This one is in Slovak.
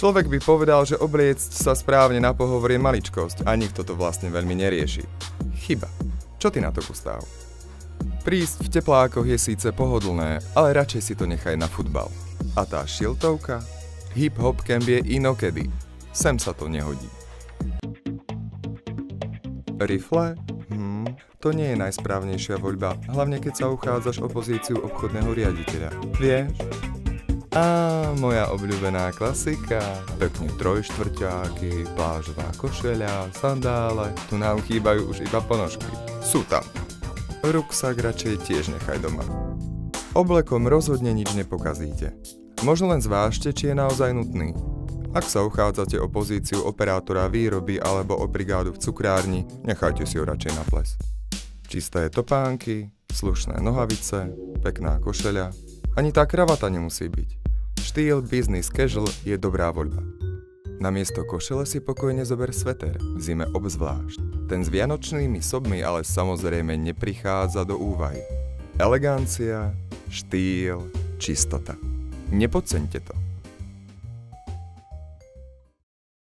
Človek by povedal, že obliecť sa správne na pohovor je maličkosť a nikto to vlastne veľmi nerieši. Chyba. Čo ty na to, Gustav? Prísť v teplákoch je síce pohodlné, ale radšej si to nechaj na futbal. A tá šiltovka? Hip-hop camp je inokedy. Sem sa to nehodí. Rifle? To nie je najsprávnejšia voľba, hlavne keď sa uchádzaš o pozíciu obchodného riaditeľa. Vieš? Moja obľúbená klasika. Pekne trojštvrťáky, plážová košeľa, sandále. Tu nám chýbajú už iba ponožky. Sú tam. Ruksak radšej tiež nechaj doma. Oblekom rozhodne nič nepokazíte. Možno len zvážte, či je naozaj nutný. Ak sa uchádzate o pozíciu operátora výroby alebo o brigádu v cukrárni, nechajte si ho radšej na ples. Čisté topánky, slušné nohavice, pekná košeľa. Ani tá kravata nemusí byť. Štýl business casual je dobrá voľba. Namiesto košele si pokojne zober sveter, v zime obzvlášť. Ten s vianočnými sobmi ale samozrejme neprichádza do úvahy. Elegancia, štýl, čistota. Nepodceňte to.